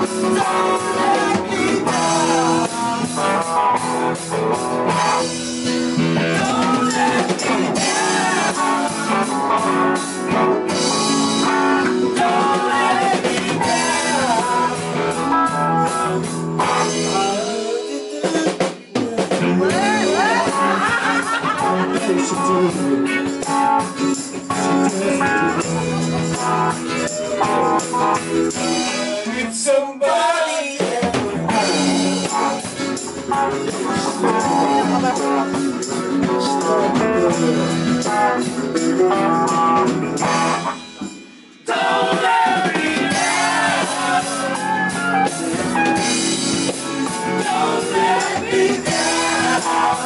It's somebody don't let me down. Don't let me down.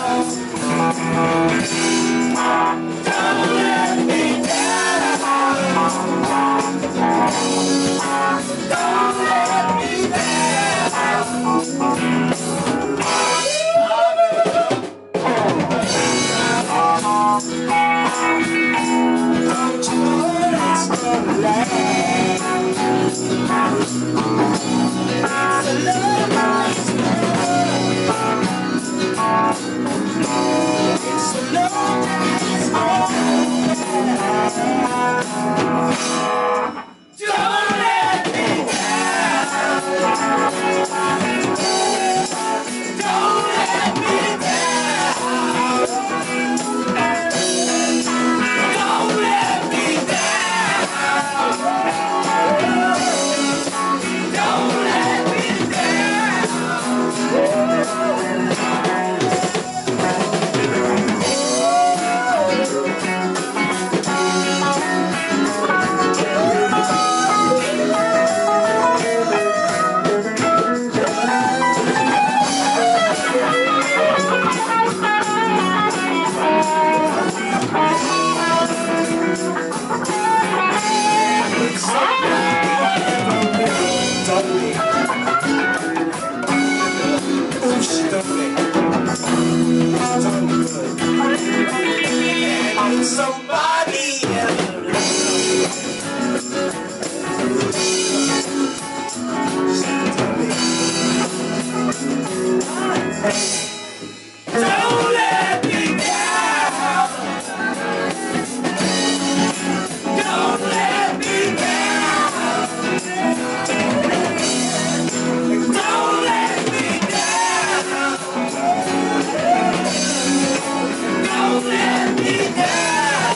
Don't let me down. Don't let me down. Don't you know it's gonna last? It's a love, it's a love that is gonna last. Don't let me down. Don't let me down. Don't let me down. Don't let me down. Somebody else. Don't let me down. Don't let me down. Don't let me down. Don't let me down.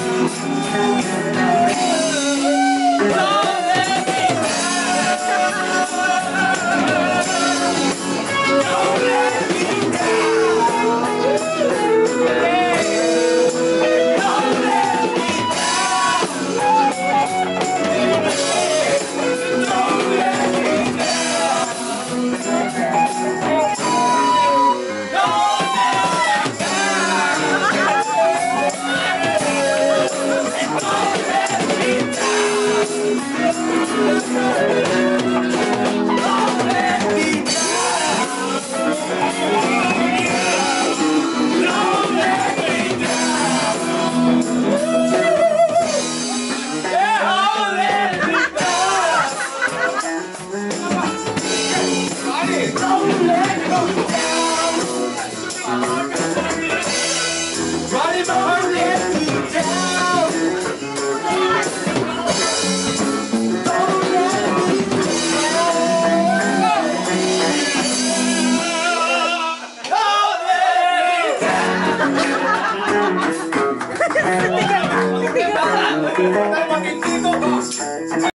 Don't let me